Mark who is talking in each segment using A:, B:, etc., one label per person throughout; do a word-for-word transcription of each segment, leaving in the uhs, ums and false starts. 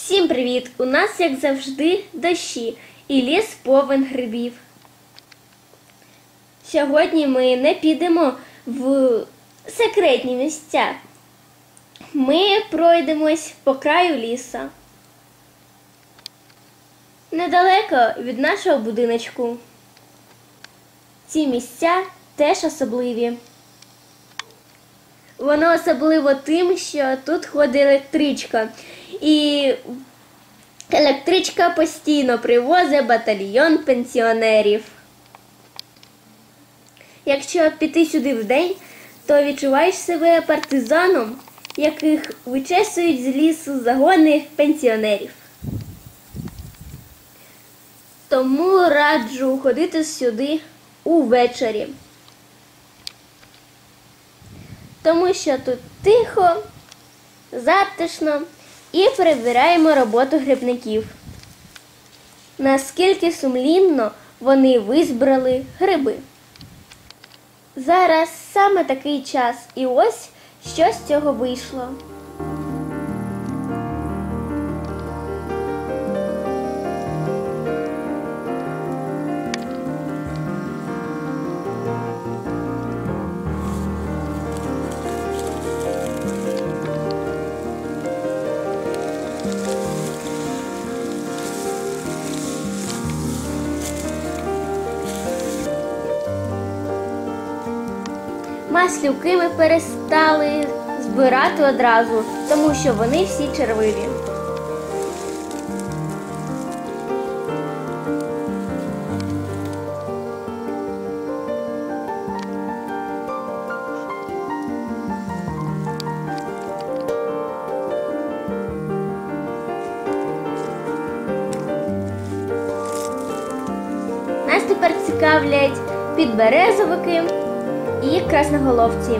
A: Всім привіт! У нас, як завжди, дощі і ліс повен грибів. Сьогодні ми не підемо в секретні місця. Ми пройдемось по краю ліса. Недалеко від нашого будиночку. Ці місця теж особливі. Воно особливо тим, що тут ходить електричка. І електричка постійно привозить батальйон пенсіонерів. Якщо піти сюди вдень, то відчуваєш себе партизаном, яких вичесують з лісу загони пенсіонерів. Тому раджу ходити сюди увечері. Тому що тут тихо, затишно і перевіряємо роботу грибників. Наскільки сумлінно вони визбрали гриби. Зараз саме такий час, і ось що з цього вийшло. Маслюки ми перестали збирати одразу, тому що вони всі червиві. Нас тепер цікавлять підберезовики і красноголовці.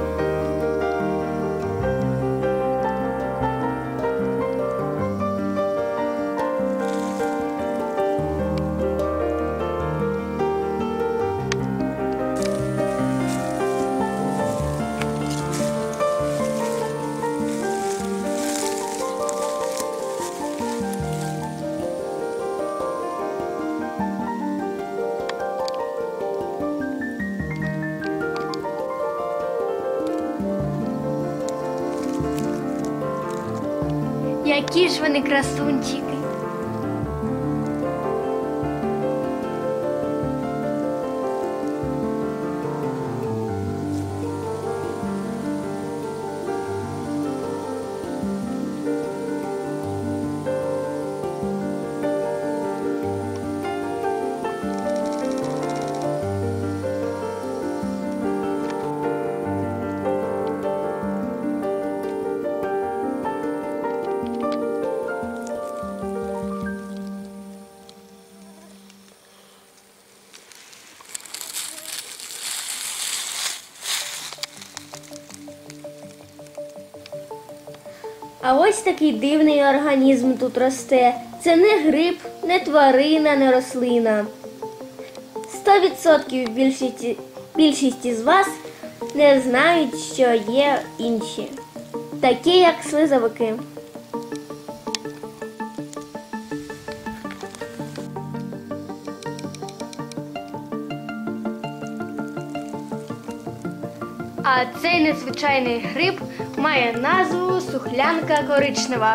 A: Які ж вони красунчики! А ось такий дивний організм тут росте. Це не гриб, не тварина, не рослина. Сто відсотків більшість, більшість із вас не знають, що є інші. Такі, як слизовики. А цей незвичайний гриб має назву сухлянка коричнева.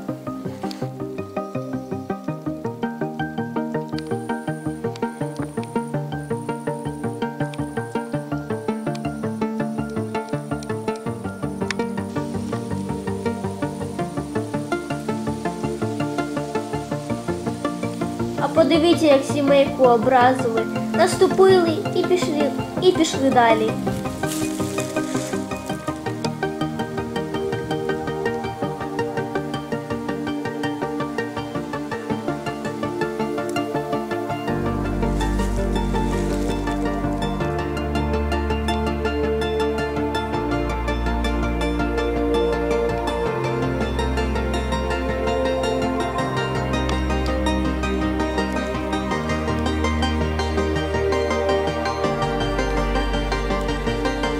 A: А подивіться, як сімейку образили. Наступили і пішли, і пішли далі.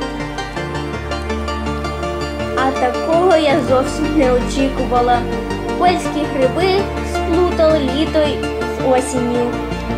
A: А такого я зовсім не очікувала. Польські гриби сплутали літо з осінню.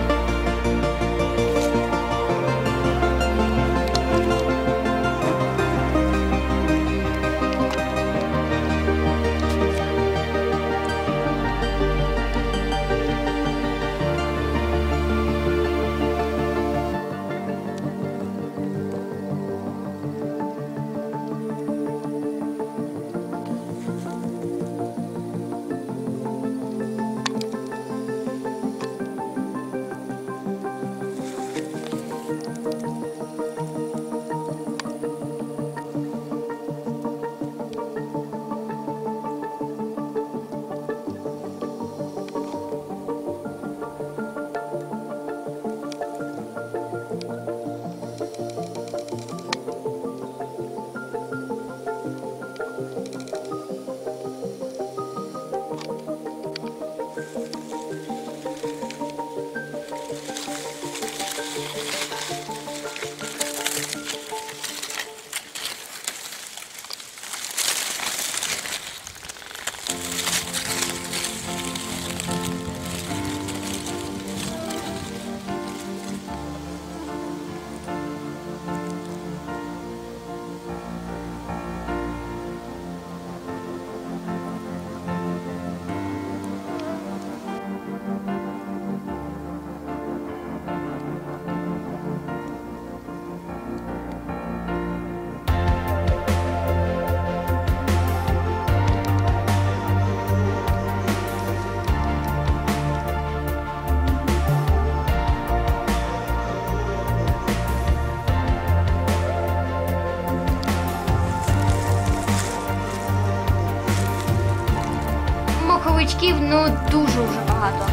B: Моховичків, ну, дуже вже багато.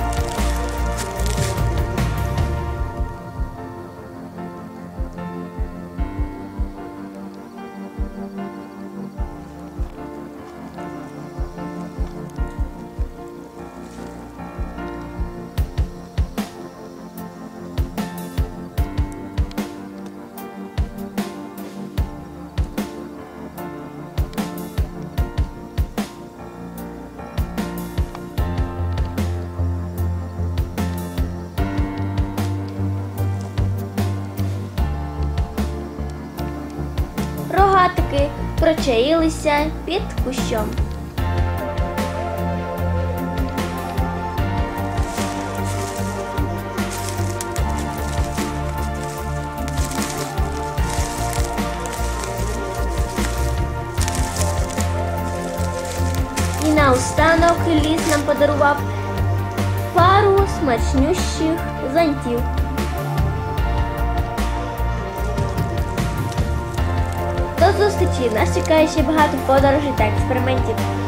A: Рогатики причаїлися під кущом. І наостанок ліс нам подарував пару смачнющих зонтів. До зустрічі! Нас чекає ще багато подорожей та експериментів.